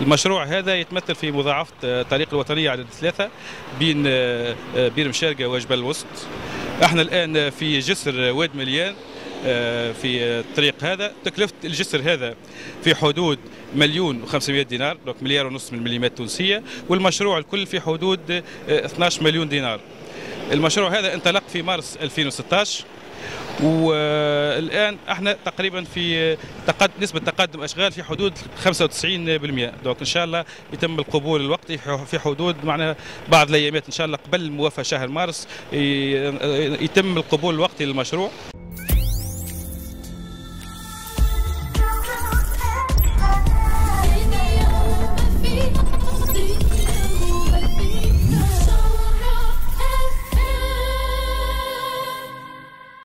المشروع هذا يتمثل في مضاعفة الطريق الوطنية عدد 3 بين بير مشارقة وجبل الوسط. احنا الآن في جسر واد مليان في الطريق هذا. تكلفة الجسر هذا في حدود 1,500,000 دينار، دونك 1,500,000 من المليمات تونسية، والمشروع الكل في حدود 12 مليون دينار. المشروع هذا انطلق في مارس 2016، والان احنا تقريبا في نسبه تقدم اشغال في حدود 95%. دونك ان شاء الله يتم القبول الوقتي في حدود معنا بعض الايامات ان شاء الله قبل موافاه شهر مارس يتم القبول الوقتي للمشروع.